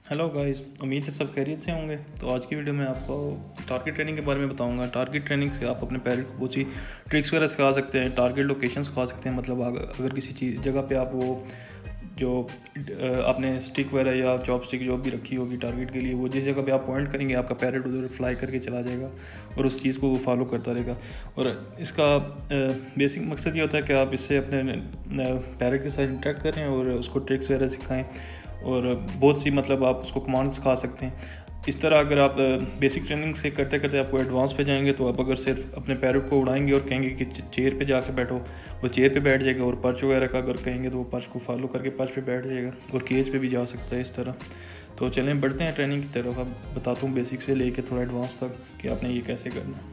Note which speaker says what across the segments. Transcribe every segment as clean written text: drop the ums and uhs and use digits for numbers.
Speaker 1: Hello guys, उम्मीद है सब खैरियत से होंगे। तो आज की वीडियो में आपको टारगेट ट्रेनिंग के बारे में बताऊंगा। टारगेट ट्रेनिंग से आप अपने पैरेट को बहुत सी ट्रिक्स वगैरह सिखा सकते हैं, टारगेट लोकेशन सिखा सकते हैं। मतलब अगर किसी चीज़ जगह पे आप वो जो आपने स्टिक वगैरह या चॉप स्टिक जो भी रखी होगी टारगेट के लिए, वो जिस जगह पे आप पॉइंट करेंगे आपका पैरेट उधर फ्लाई करके चला जाएगा और उस चीज़ को वो फॉलो करता रहेगा। और इसका बेसिक मकसद ये होता है कि आप इससे अपने पैरेट के साथ इंटरेक्ट करें और उसको ट्रिक्स वगैरह सिखाएँ और बहुत सी मतलब आप उसको कमांड सिखा सकते हैं। इस तरह अगर आप बेसिक ट्रेनिंग से करते करते आपको एडवांस पे जाएंगे तो आप अगर सिर्फ अपने पैरों को उड़ाएंगे और कहेंगे कि चेयर पे जाके बैठो, वो चेयर पे बैठ जाएगा। और पर्च वगैरह का अगर कहेंगे तो वो पर्च को फॉलो करके पर्च पे बैठ जाएगा और केज पे भी जा सकता है इस तरह। तो चलें बढ़ते हैं ट्रेनिंग की तरफ। अब बताता हूँ बेसिक से लेके थोड़ा एडवांस तक कि आपने ये कैसे करना है।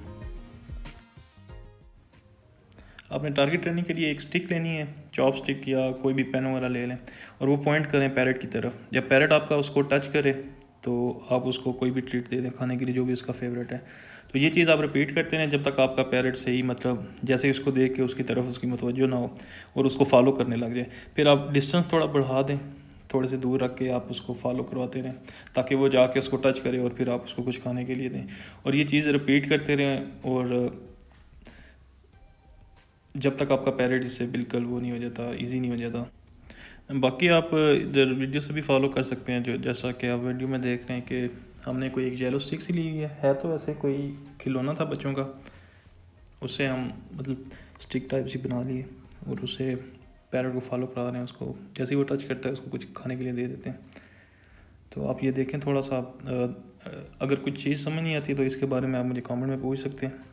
Speaker 1: आपने टारगेट ट्रेनिंग के लिए एक स्टिक लेनी है, चॉप स्टिक या कोई भी पेन वगैरह ले लें और वो पॉइंट करें पैरेट की तरफ। जब पैरेट आपका उसको टच करे तो आप उसको कोई भी ट्रीट दे दें खाने के लिए, जो भी उसका फेवरेट है। तो ये चीज़ आप रिपीट करते रहें जब तक आपका पैरेट सही मतलब जैसे उसको देख के उसकी तरफ उसकी मतवज्जो ना हो और उसको फॉलो करने लग जाए। फिर आप डिस्टेंस थोड़ा बढ़ा दें, थोड़े से दूर रख के आप उसको फॉलो करवाते रहें ताकि वो जाके उसको टच करे और फिर आप उसको कुछ खाने के लिए दें। और ये चीज़ रिपीट करते रहें और जब तक आपका पैरेट इससे बिल्कुल वो नहीं हो जाता, इजी नहीं हो जाता। बाकी आप इधर वीडियो से भी फॉलो कर सकते हैं, जो जैसा कि आप वीडियो में देख रहे हैं कि हमने कोई एक जेलो स्टिक सी ली हुई है तो ऐसे कोई खिलौना था बच्चों का, उससे हम मतलब स्टिक टाइप सी बना लिए और उससे पैरेट को फॉलो करा रहे हैं। उसको जैसे ही वो टच करता है उसको कुछ खाने के लिए दे देते हैं। तो आप ये देखें थोड़ा सा। अगर कुछ चीज़ समझ नहीं आती तो इसके बारे में आप मुझे कमेंट में पूछ सकते हैं।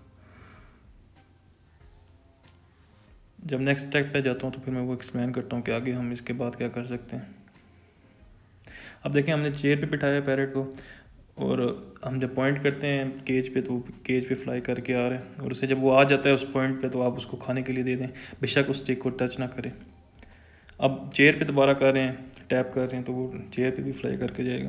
Speaker 1: जब नेक्स्ट स्टेप पे जाता हूँ तो फिर मैं वो एक्सप्लेन करता हूँ कि आगे हम इसके बाद क्या कर सकते हैं। अब देखें हमने चेयर पे बिठाया पैरेट को और हम जब पॉइंट करते हैं केज पे तो केज पे फ्लाई करके आ रहे हैं और उसे जब वो आ जाता है उस पॉइंट पे तो आप उसको खाने के लिए दे दें, बेशक उस स्टिक को टच ना करें। अब चेयर पे दोबारा कर रहे हैं, टैप कर रहे हैं तो वो चेयर पे भी फ्लाई करके जाएगा।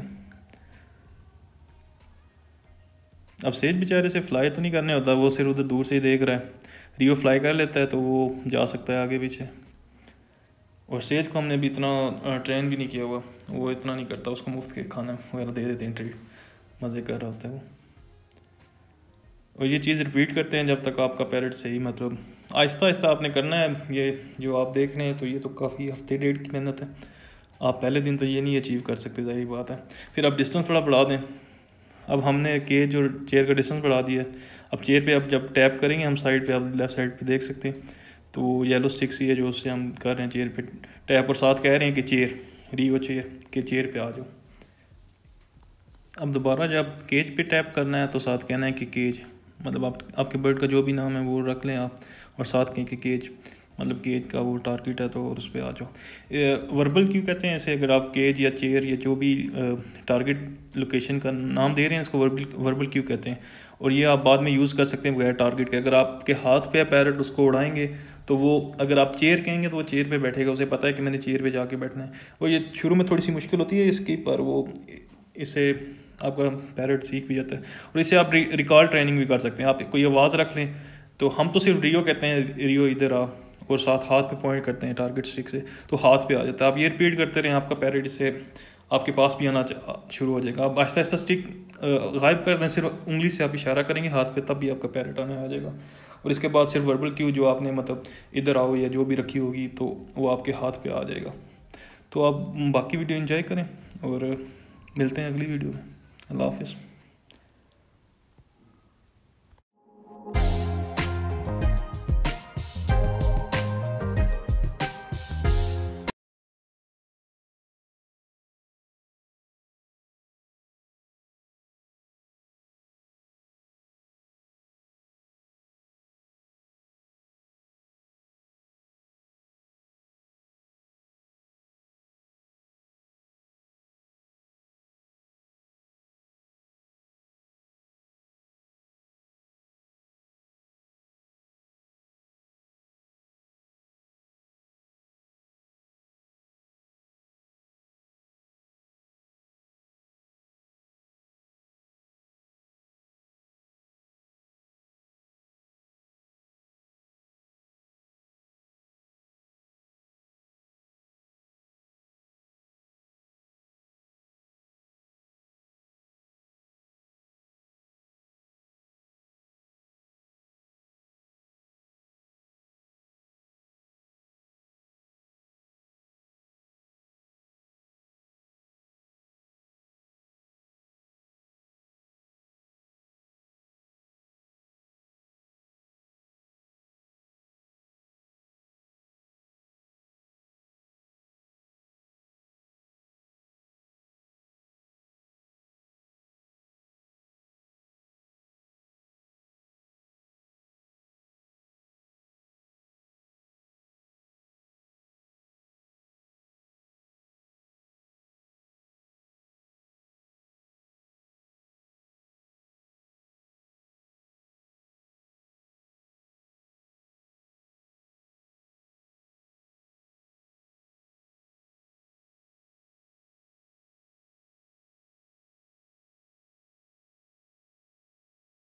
Speaker 1: अब सेज बेचारे से फ्लाई तो नहीं करने होता, वो सिर्फ उधर दूर से ही देख रहा है। रियो फ्लाई कर लेता है तो वो जा सकता है आगे पीछे। और सेज को हमने भी इतना ट्रेन भी नहीं किया हुआ, वो इतना नहीं करता, उसको मुफ्त के खाना वगैरह दे देते हैं, ट्रीट मज़े कर रहा होता है वो। और ये चीज़ रिपीट करते हैं जब तक आपका पैरेट सही मतलब आहिस्ता आहिस्ता आपने करना है। ये जो आप देख रहे हैं तो ये तो काफ़ी हफ्ते डेढ़ की मेहनत है, आप पहले दिन तो ये नहीं अचीव कर सकते, ज़ाहिर बात है। फिर आप डिस्टेंस थोड़ा बढ़ा दें। अब हमने केज और चेयर का डिस्टेंस बढ़ा दिया है। अब चेयर पे अब जब टैप करेंगे हम साइड पे, आप लेफ़्ट साइड पे देख सकते हैं तो येलो स्टिक सी है जो उससे हम कर रहे हैं चेयर पे टैप और साथ कह रहे हैं कि चेयर रियो चेयर के चेयर पे आ जाओ। अब दोबारा जब केज पे टैप करना है तो साथ कहना है कि केज मतलब आपके बर्ड का जो भी नाम है वो रख लें आप और साथ कहें कि केज मतलब केज का वो टारगेट है तो और उस पर आ जाओ। वर्बल क्यों कहते हैं ऐसे? अगर आप केज या चेयर या जो भी टारगेट लोकेशन का नाम दे रहे हैं इसको वर्बल क्यों कहते हैं। और ये आप बाद में यूज़ कर सकते हैं बगैर टारगेट के। अगर आपके हाथ पे पैरेट उसको उड़ाएंगे तो वो अगर आप चेयर कहेंगे तो वो चेयर पे बैठेगा, उसे पता है कि मैंने चेयर पे जाके बैठना है। और ये शुरू में थोड़ी सी मुश्किल होती है इसकी, पर वो इससे आपका पैरेट सीख भी जाता है। और इससे आप रिकॉल ट्रेनिंग भी कर सकते हैं। आप कोई आवाज़ रख लें तो हम तो सिर्फ रियो कहते हैं, रियो इधर आ, और साथ हाथ पे पॉइंट करते हैं टारगेट स्टिक से तो हाथ पे आ जाता है। आप ये रिपीट करते रहें, आपका पैरेट इससे आपके पास भी आना शुरू हो जाएगा। आप आहिस्ता आहिस्ता स्टिक गायब कर दें, सिर्फ उंगली से आप इशारा करेंगे हाथ पे, तब भी आपका पैरेट आने आ जाएगा। और इसके बाद सिर्फ वर्बल क्यू जो आपने मतलब इधर आओ या जो भी रखी होगी तो वो आपके हाथ पे आ जाएगा। तो आप बाकी वीडियो एंजॉय करें और मिलते हैं अगली वीडियो में। अल्लाह हाफिज़।